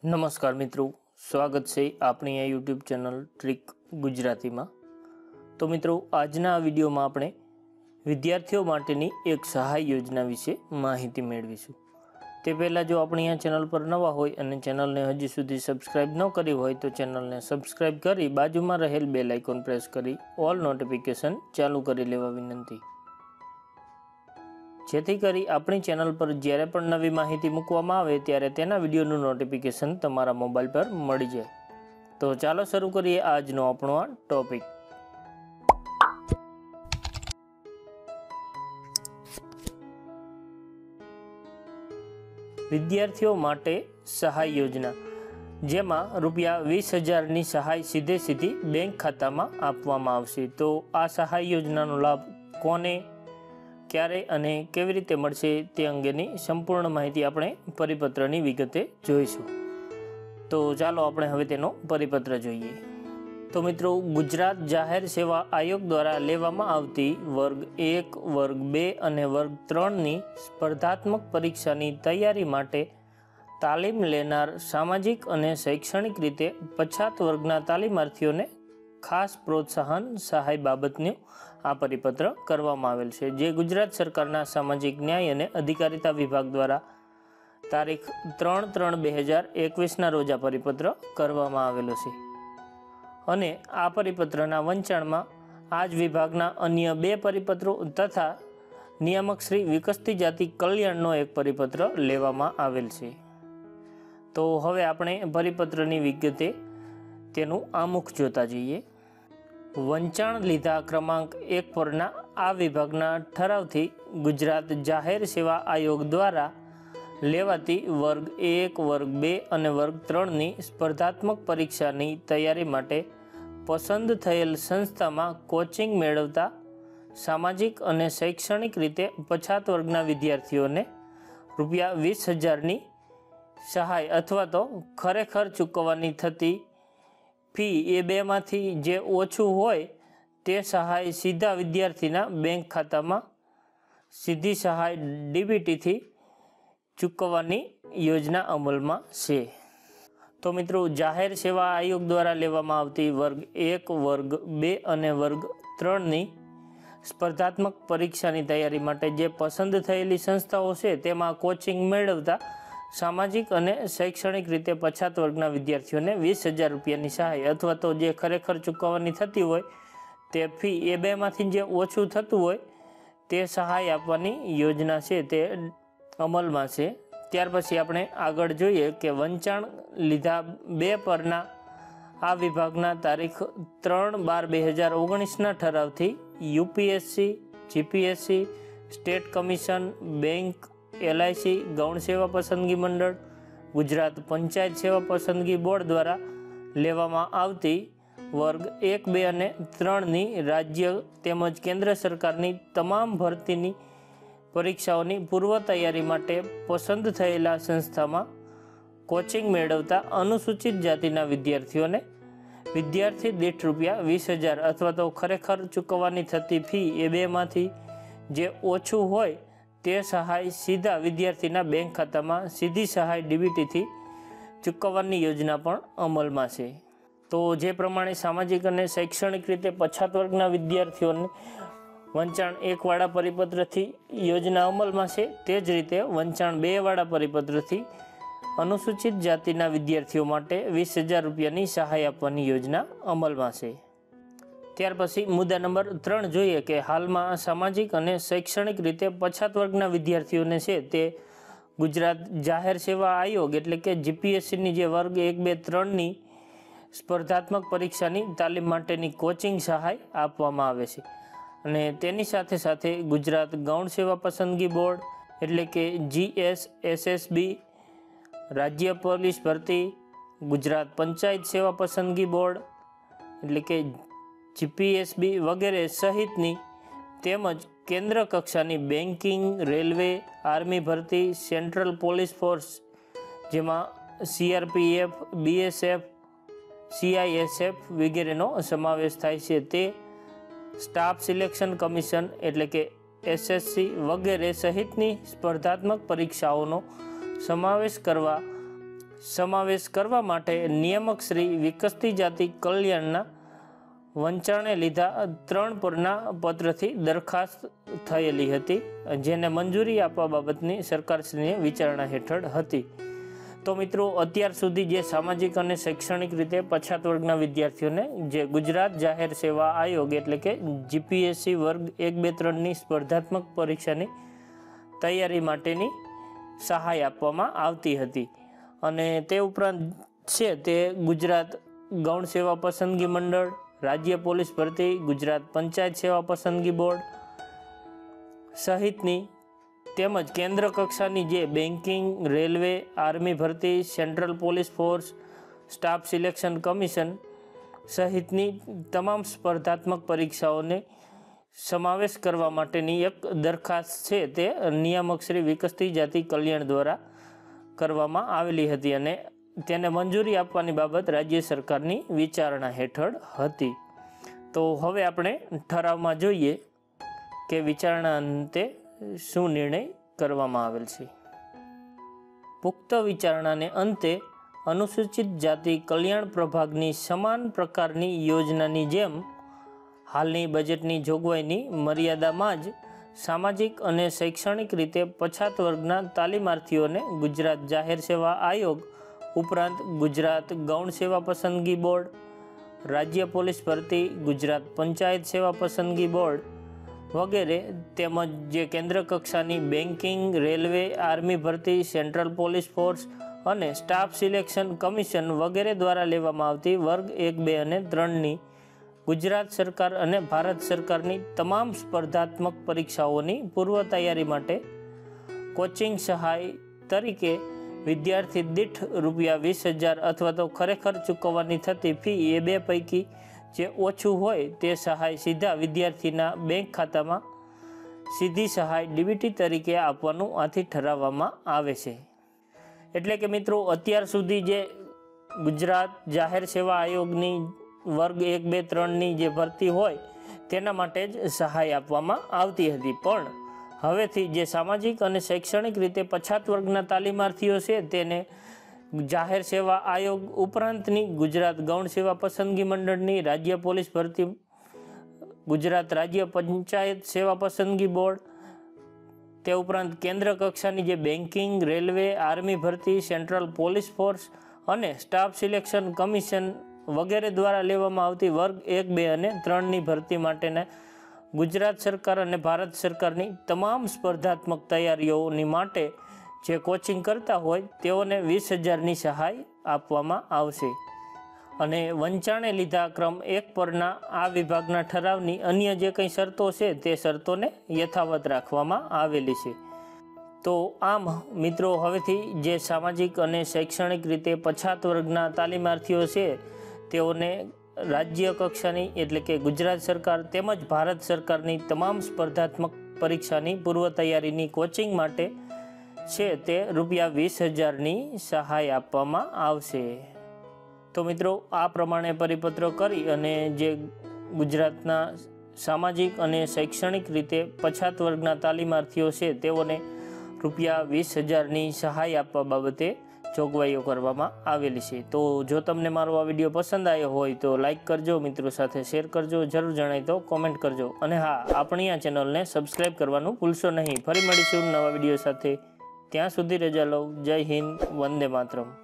નમસ્કાર મિત્રો, સ્વાગત છે આપણી આ યુટ્યુબ ચેનલ ટ્રીક ગુજરાતીમાં। તો મિત્રો, આજના આ વિડીયોમાં આપણે વિદ્યાર્થીઓ માટેની એક સહાય યોજના વિશે માહિતી મેળવીશું। તે પહેલાં જો આપણી આ ચેનલ પર નવા હોય અને ચેનલને હજી સુધી સબસ્ક્રાઈબ ન કરી હોય તો ચેનલને સબસ્ક્રાઈબ કરી બાજુમાં રહેલ બેલ આઇકોન પ્રેસ કરી ઓલ નોટિફિકેશન ચાલુ કરી લેવા વિનંતી, જેથી કરી આપણી ચેનલ પર જ્યારે પણ નવી માહિતી મૂકવામાં આવે ત્યારે તેના વિડીયોનું નોટિફિકેશન તમારા મોબાઈલ પર મળી જાય। તો ચાલો શરૂ કરીએ આજનો આપણો આ ટોપિક। વિદ્યાર્થીઓ માટે સહાય યોજના, જેમાં ₹20,000ની સહાય સીધી બેંક ખાતામાં આપવામાં આવશે। તો આ સહાય યોજનાનો લાભ કોને, ક્યારે અને કેવી રીતે મળશે તે અંગેની સંપૂર્ણ માહિતી આપણે પરિપત્રની વિગતે જોઈશું। તો ચાલો આપણે હવે તેનો પરિપત્ર જોઈએ। તો મિત્રો, ગુજરાત જાહેર સેવા આયોગ દ્વારા લેવામાં આવતી વર્ગ 1, વર્ગ 2 અને વર્ગ 3ની સ્પર્ધાત્મક પરીક્ષાની તૈયારી માટે તાલીમ લેનાર સામાજિક અને શૈક્ષણિક રીતે પછાત વર્ગના તાલીમાર્થીઓને ખાસ પ્રોત્સાહન સહાય બાબતનું આ પરિપત્ર કરવામાં આવેલ છે, જે ગુજરાત સરકારના સામાજિક ન્યાય અને અધિકારિતા વિભાગ દ્વારા તારીખ 3/3/2021ના રોજ આ પરિપત્ર કરવામાં આવેલો છે। અને આ પરિપત્રના વંચાણમાં આ જ વિભાગના અન્ય 2 પરિપત્રો તથા નિયામક શ્રી વિકસતી જાતિ કલ્યાણનો એક પરિપત્ર લેવામાં આવેલ છે। તો હવે આપણે પરિપત્રની વિગતે તેનું આમુખ જોતા જઈએ। વંચાણ લીધા ક્રમાંક 1 પરના આ વિભાગના ઠરાવથી ગુજરાત જાહેર સેવા આયોગ દ્વારા લેવાતી વર્ગ 1, વર્ગ 2 અને વર્ગ 3ની સ્પર્ધાત્મક પરીક્ષાની તૈયારી માટે પસંદ થયેલ સંસ્થામાં કોચિંગ મેળવતા સામાજિક અને શૈક્ષણિક રીતે પછાત વર્ગના વિદ્યાર્થીઓને ₹20,000ની સહાય અથવા તો ખરેખર ચૂકવવાની થતી ફી એ બેમાંથી જે ઓછું હોય તે સહાય સીધા વિદ્યાર્થીના બેંક ખાતામાં સીધી સહાય ડીબીટીથી ચૂકવવાની યોજના અમલમાં છે। તો મિત્રો, જાહેર સેવા આયોગ દ્વારા લેવામાં આવતી વર્ગ 1, વર્ગ 2 અને વર્ગ 3ની સ્પર્ધાત્મક પરીક્ષાની તૈયારી માટે જે પસંદ થયેલી સંસ્થાઓ છે તેમાં કોચિંગ મેળવતા સામાજિક અને શૈક્ષણિક રીતે પછાત વર્ગના વિદ્યાર્થીઓને ₹20,000ની સહાય અથવા તો જે ખરેખર ચૂકવવાની થતી હોય તે ફી એ બેમાંથી જે ઓછું થતું હોય તે સહાય આપવાની યોજના છે તે અમલમાં છે। ત્યાર પછી આપણે આગળ જોઈએ કે વંચાણ લીધા 2 પરના આ વિભાગના તારીખ 3/12/2019ના ઠરાવથી UPSC, GPSC, state commission, bank, LIC, ગૌણ સેવા પસંદગી મંડળ, ગુજરાત પંચાયત સેવા પસંદગી બોર્ડ દ્વારા લેવામાં આવતી વર્ગ 1, 2 અને 3ની રાજ્ય તેમજ કેન્દ્ર સરકારની તમામ ભરતીની પરીક્ષાઓની પૂર્વ તૈયારી માટે પસંદ થયેલા સંસ્થામાં કોચિંગ મેળવતા અનુસૂચિત જાતિના વિદ્યાર્થીઓને વિદ્યાર્થી દીઠ ₹20,000 અથવા તો ખરેખર ચૂકવવાની થતી ફી એ બેમાંથી જે ઓછું હોય તે સહાય સીધા વિદ્યાર્થીના બેંક ખાતામાં સીધી સહાય ડીબીટીથી ચૂકવવાની યોજના પણ અમલમાં છે। તો જે પ્રમાણે સામાજિક અને શૈક્ષણિક રીતે પછાત વર્ગના વિદ્યાર્થીઓને વંચાણ 1 વાળા પરિપત્રથી યોજના અમલમાં છે, તે જ રીતે વંચાણ 2 વાળા પરિપત્રથી અનુસૂચિત જાતિના વિદ્યાર્થીઓ માટે ₹20,000ની સહાય આપવાની યોજના અમલમાં છે। ત્યાર પછી મુદ્દા નંબર 3 જોઈએ કે હાલમાં સામાજિક અને શૈક્ષણિક રીતે પછાત વર્ગના વિદ્યાર્થીઓને છે તે ગુજરાત જાહેર સેવા આયોગ એટલે કે જીપીએસસીની જે વર્ગ 1, 2, 3ની સ્પર્ધાત્મક પરીક્ષાની તાલીમ માટેની કોચિંગ સહાય આપવામાં આવે છે। અને તેની સાથે સાથે ગુજરાત ગૌણ સેવા પસંદગી બોર્ડ એટલે કે GSSSB, રાજ્ય પોલીસ ભરતી, ગુજરાત પંચાયત સેવા પસંદગી બોર્ડ એટલે કે GPSB વગેરે સહિતની તેમજ કેન્દ્ર કક્ષાની બેન્કિંગ, રેલવે, આર્મી ભરતી, સેન્ટ્રલ પોલીસ ફોર્સ જેમાં CRPF, BSF, CISF વગેરેનો સમાવેશ થાય છે તે સ્ટાફ સિલેક્શન કમિશન એટલે કે SSC વગેરે સહિતની સ્પર્ધાત્મક પરીક્ષાઓનો સમાવેશ કરવા સમાવેશ કરવા માટે નિયામક શ્રી વિકસતી જાતિ કલ્યાણના વંચાણે લીધા 3 પરના પત્રથી દરખાસ્ત થયેલી હતી, જેને મંજૂરી આપવા બાબતની સરકારશ્રીની વિચારણા હેઠળ હતી। તો મિત્રો, અત્યાર સુધી જે સામાજિક અને શૈક્ષણિક રીતે પછાત વર્ગના વિદ્યાર્થીઓને જે ગુજરાત જાહેર સેવા આયોગ એટલે કે જીપીએસસી વર્ગ 1, 2, 3ની સ્પર્ધાત્મક પરીક્ષાની તૈયારી માટેની સહાય આપવામાં આવતી હતી, અને તે ઉપરાંત છે તે ગુજરાત ગૌણ સેવા પસંદગી મંડળ, રાજ્ય પોલીસ ભરતી, ગુજરાત પંચાયત સેવા પસંદગી બોર્ડ સહિતની તેમજ કેન્દ્ર કક્ષાની જે બેન્કિંગ, રેલવે, આર્મી ભરતી, central police force, staff selection commission સહિતની તમામ સ્પર્ધાત્મક પરીક્ષાઓને સમાવેશ કરવા માટેની એક દરખાસ્ત છે તે નિયામક શ્રી વિકસતી જાતિ કલ્યાણ દ્વારા કરવામાં આવેલી હતી, અને તેને મંજૂરી આપવાની બાબત રાજ્ય સરકારની વિચારણા હેઠળ હતી। તો હવે આપણે ઠરાવમાં જોઈએ કે વિચારણા અંતે શું નિર્ણય કરવામાં આવેલ છે। પુખ્ત વિચારણાને અંતે અનુસૂચિત જાતિ કલ્યાણ પ્રભાગની સમાન પ્રકારની યોજનાની જેમ હાલની બજેટની જોગવાઈની મર્યાદામાં જ સામાજિક અને શૈક્ષણિક રીતે પછાત વર્ગના તાલીમાર્થીઓને ગુજરાત જાહેર સેવા આયોગ ઉપરાંત ગુજરાત ગૌણ સેવા પસંદગી બોર્ડ, રાજ્ય પોલીસ ભરતી, ગુજરાત પંચાયત સેવા પસંદગી બોર્ડ વગેરે તેમજ જે કેન્દ્ર કક્ષાની બેન્કિંગ, રેલવે, આર્મી ભરતી, સેન્ટ્રલ પોલીસ ફોર્સ અને સ્ટાફ સિલેક્શન કમિશન વગેરે દ્વારા લેવામાં આવતી વર્ગ 1, 2 અને 3ની ગુજરાત સરકાર અને ભારત સરકારની તમામ સ્પર્ધાત્મક પરીક્ષાઓની પૂર્વ તૈયારી માટે કોચિંગ સહાય તરીકે વિદ્યાર્થી દીઠ ₹20,000 અથવા તો ખરેખર ચૂકવવાની થતી ફી એ 2 પૈકી જે ઓછું હોય તે સહાય સીધા વિદ્યાર્થીના બેંક ખાતામાં સીધી સહાય ડીબીટી તરીકે આપવાનું આથી ઠરાવવામાં આવે છે। એટલે કે મિત્રો, અત્યાર સુધી જે ગુજરાત જાહેર સેવા આયોગની વર્ગ 1, 2, 3ની જે ભરતી હોય તેના માટે જ સહાય આપવામાં આવતી હતી, પણ હવેથી જે સામાજિક અને શૈક્ષણિક રીતે પછાત વર્ગના તાલીમાર્થીઓ છે તેને જાહેર સેવા આયોગ ઉપરાંતની ગુજરાત ગૌણ સેવા પસંદગી મંડળની, રાજ્ય પોલીસ ભરતી, ગુજરાત રાજ્ય પંચાયત સેવા પસંદગી બોર્ડ, તે ઉપરાંત કેન્દ્ર કક્ષાની જે બેન્કિંગ, રેલવે, આર્મી ભરતી, સેન્ટ્રલ પોલીસ ફોર્સ અને સ્ટાફ સિલેક્શન કમિશન વગેરે દ્વારા લેવામાં આવતી વર્ગ 1, 2 અને 3ની ભરતી માટેના ગુજરાત સરકાર અને ભારત સરકારની તમામ સ્પર્ધાત્મક તૈયારીઓની માટે જે કોચિંગ કરતા હોય તેઓને 20,000ની સહાય આપવામાં આવશે, અને વંચાણે લીધા ક્રમ 1 પરના આ વિભાગના ઠરાવની અન્ય જે કંઈ શરતો છે તે શરતોને યથાવત રાખવામાં આવેલી છે। તો આમ મિત્રો, હવેથી જે સામાજિક અને શૈક્ષણિક રીતે પછાત વર્ગના તાલીમાર્થીઓ છે તેઓને રાજ્ય કક્ષાની એટલે કે ગુજરાત સરકાર તેમજ ભારત સરકારની તમામ સ્પર્ધાત્મક પરીક્ષાની પૂર્વ તૈયારીની કોચિંગ માટે છે તે ₹20,000ની સહાય આપવામાં આવશે। તો મિત્રો, આ પ્રમાણે પરિપત્ર કરી અને જે ગુજરાતના સામાજિક અને શૈક્ષણિક રીતે પછાત વર્ગના તાલીમાર્થીઓ છે તેઓને ₹20,000ની સહાય આપવા બાબતે જોગવાઈઓ કરવામાં આવેલી છે। તો જો તમને મારો આ વિડીયો પસંદ આવ્યો હોય તો લાઈક કરજો, મિત્રો સાથે શેર કરજો, જરૂર જણાય તો કોમેન્ટ કરજો, અને હા, આપણી આ ચેનલને સબસ્ક્રાઈબ કરવાનું ભૂલશો નહીં। ફરી મળીશું નવા વિડીયો સાથે, ત્યાં સુધી રજા લો। જય હિન્દ, વંદે માતરમ।